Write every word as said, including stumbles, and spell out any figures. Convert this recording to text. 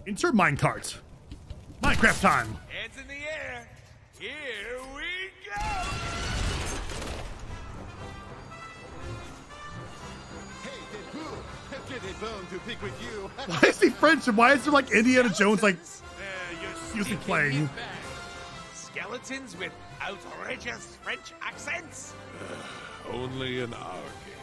Insert minecart. Minecraft time. Hands in the air. Here we go. Hey, Deadpool. I've got a bone to pick with you. Why is he French? And why is there like Indiana Jones like Uh, you're music speaking playing? in bad. Skeletons with outrageous French accents? Only in our game.